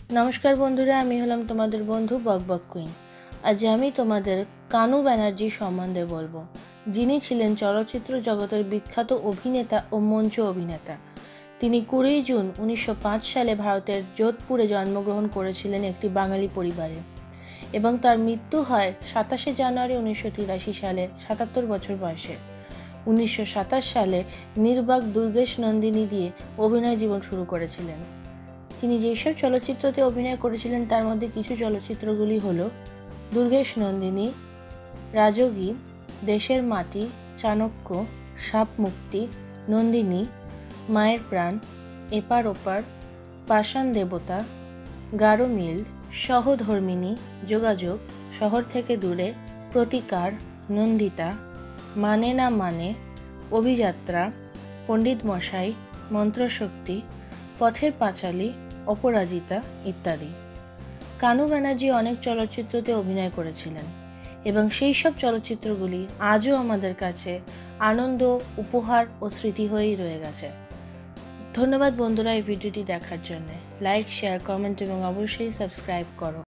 नमस्कार बंधुरा आमी हलाम तोमादेर बंधु बकबक कुइन। आज आमी तोमादेर कानू बैनार्जी सम्बन्धे बोलबो, जिनि छिलेन चलचित्र जगतेर विख्यात अभिनेता और मंच अभिनेता। तिनि 20 जून 1905 साले भारतेर जोधपुरे जन्मग्रहण करेछिलेन एकटी बांगाली परिवारे एबं तार मृत्यु हय 27 जानुआरी 1983 साले 77 बछर बयसे। 1927 साले निर्बाक दुर्गेश नंदिनी दिए अभिनय जीवन शुरू करेछिलेन। তিনি যেসব চলচ্চিত্রতে অভিনয় করেছিলেন তার মধ্যে কিছু চলচ্চিত্রগুলি হলো দুর্গেশ নন্দিনী, রাজগী, দেশের মাটি, চাণক্য, সাপ মুক্তি, নন্দিনী, মায়ের প্রাণ, এপার ওপার, পাষাণ দেবতা, গাঢ় নীল, সহধর্মিণী, যোগাযোগ, শহর থেকে দূরে, প্রতিকার, নন্দিতা, মানে না মানে, অভিযাত্রা, পণ্ডিত মশাই, মন্ত্রশক্তি, পথের পাঁচালী, অপরাজিতা ইত্যাদি। কানু ব্যানার্জি অনেক চলচ্চিত্রতে অভিনয় করেছিলেন এবং সেই সব চলচ্চিত্রগুলি আজও আমাদের কাছে আনন্দ, উপহার ও স্মৃতি হয়েই রয়ে গেছে। ধন্যবাদ বন্ধুরা এই ভিডিওটি দেখার জন্য। লাইক, শেয়ার, কমেন্ট এবং অবশ্যই সাবস্ক্রাইব করো।